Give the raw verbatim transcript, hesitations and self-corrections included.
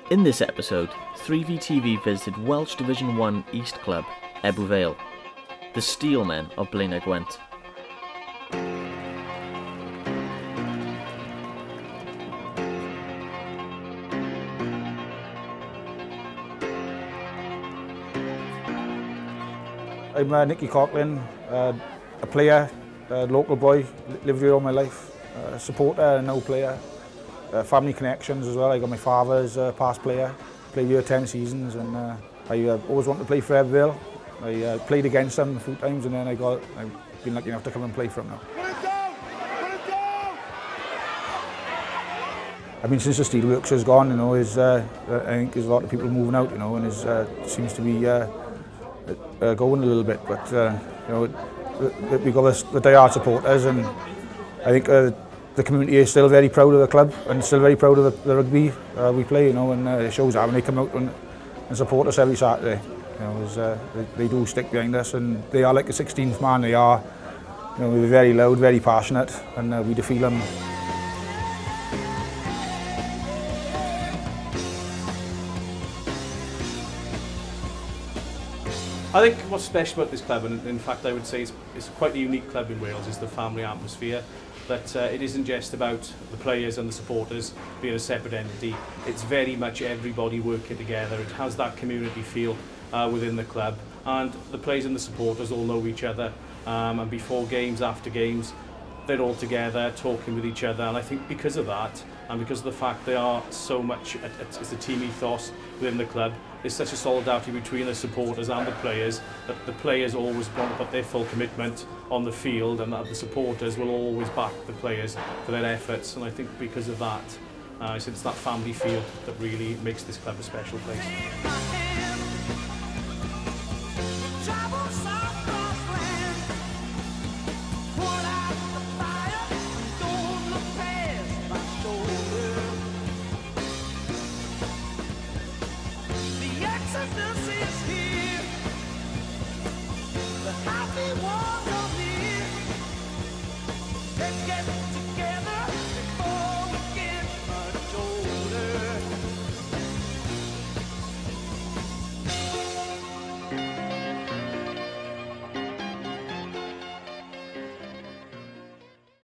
In this episode, three V T V visited Welsh Division one East club, Ebbw Vale, the Steelmen of Blaenau Gwent. I'm uh, Nicky Coughlin, uh, a player, a local boy, lived here all my life, uh, supporter and now player. Uh, family connections as well. I got my father's uh, past player, played here ten seasons, and uh, I uh, always wanted to play for Ebbw Vale. I uh, played against them a few times, and then I got, I've been lucky enough to come and play for them now. Put it down! Put it down! I mean, since the Steelworks has gone, you know, is uh, I think there's a lot of people moving out, you know, and it uh, seems to be uh, uh, going a little bit. But uh, you know, we've got the, the die-hard supporters, and I think. Uh, The community is still very proud of the club and still very proud of the, the rugby uh, we play, you know, and uh, it shows that when they come out and, and support us every Saturday. You know, is, uh, they, they do stick behind us, and they are like the sixteenth man. They are, you know, we're very loud, very passionate, and uh, we do feel them. I think what's special about this club, and in fact I would say it's, it's quite a unique club in Wales, is the family atmosphere. That uh, it isn't just about the players and the supporters being a separate entity. It's very much everybody working together. It has that community feel uh, within the club, and the players and the supporters all know each other. Um, and before games, after games, they're all together talking with each other. And I think because of that, and because of the fact they are so much, it's a team ethos within the club, there's such a solidarity between the supporters and the players that the players always want to put their full commitment on the field, and that the supporters will always back the players for their efforts. And I think because of that, uh, it's that family feel that really makes this club a special place. Let's get together.